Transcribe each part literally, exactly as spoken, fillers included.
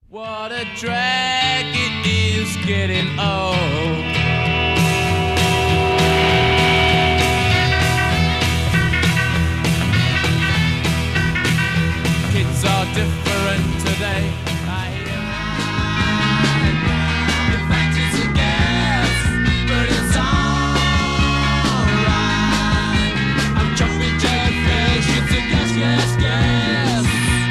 What a drag it is getting old. Kids are different today. I hear in fact it's a guess, but it's alright. I'm jumping jellyfish, it's a guess, guess, guess.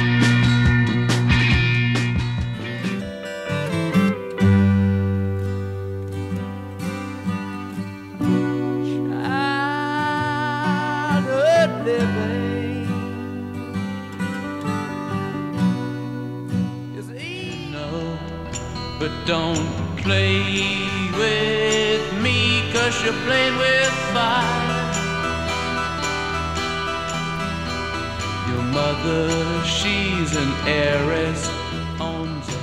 Childhood living is easy, no, but don't play with me, 'cause you're playing with fire. Your mother, she's an heiress, owns a...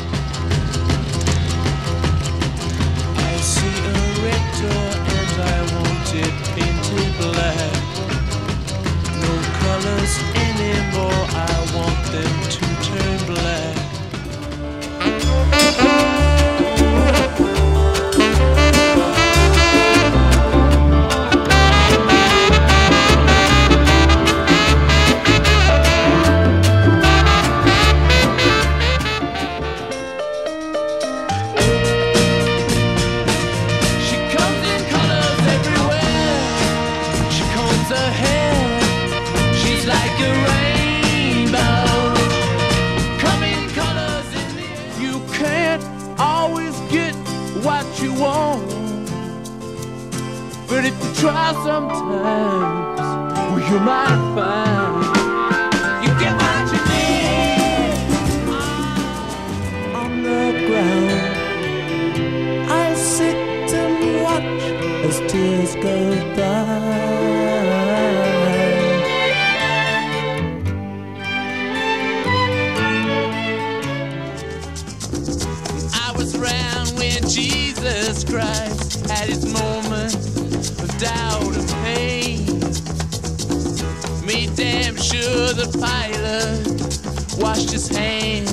I see a red door and I want it painted black. No colors anymore, I want them to turn black. What you want, but if you try sometimes, well, you might find you get what you need. On the ground, I sit and watch as tears go by. Jesus Christ had his moment of doubt and pain. Made damn sure the pilot washed his hands.